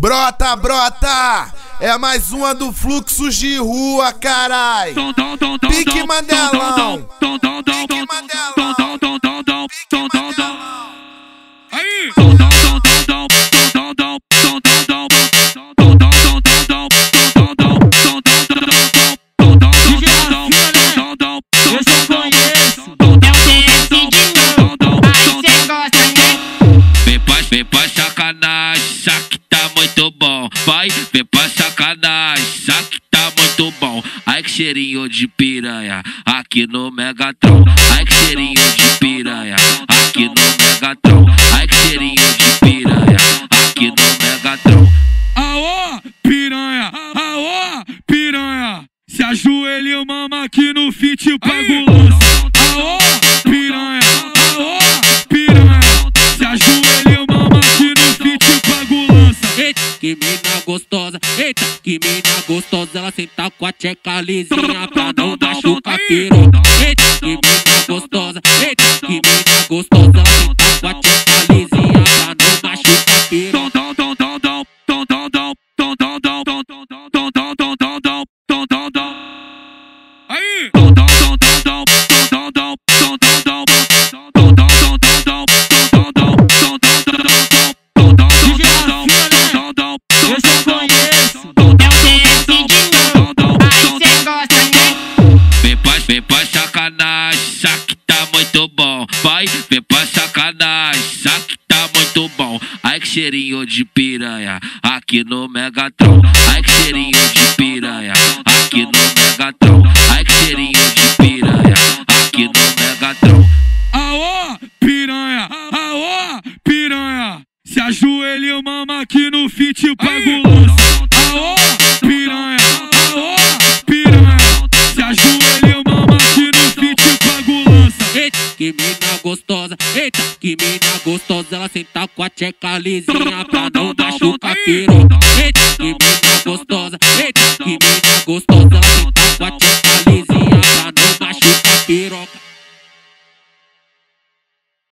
Brota, brota! É mais uma do Fluxos de Rua, carai! Pique Mandelão! Pique Mandelão! Aí! Vem pra sacanagem, isso aqui tá muito bom. Vai, vem pra sacanagem, isso aqui tá muito bom. Ai que cheirinho de piranha, aqui no Megatron. Ai que cheirinho de piranha, aqui no Megatron. Ai que cheirinho de piranha, aqui no Megatron. Aô, piranha, aô, piranha. Se ajoelha, mama aqui no fit pagulança. Aô, piranha, aô, piranha. Se ajoelha, mama aqui no fit pagulança. Eita, que mina gostosa, eita, que mina gostosa. Ela senta com a tcheca lisinha pra não machucar piroca. Eita, que mina gostosa, eita, que mina gostosa. Ela senta com a tcheca lisinha pra não machucar piroca. Aí! Vem pra sacanagem, isso aqui tá muito bom. Vai, vem pra sacanagem, isso aqui tá muito bom. Ai que cheirinho de piranha, aqui no Megatron. Ai que cheirinho de piranha, aqui no Megatron. Ai que cheirinho de piranha, aqui no Megatron. Aô, piranha, aô, piranha. Se ajoelha, mama aqui no fit pagulança. Aô, piranha, aô, piranha. Se ajoelha, mama aqui no fit pagulança. Eita, que mina gostosa, eita, que mina gostosa. Ela senta com a tcheca lisinha pra não machucar piroca. Eita, que mina gostosa, eita, que mina gostosa. Ela senta com a tcheca lisinha pra não machucar piroca.